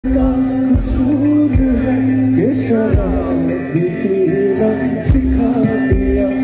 का कसूर है ये शराब पीना सिखा दिया।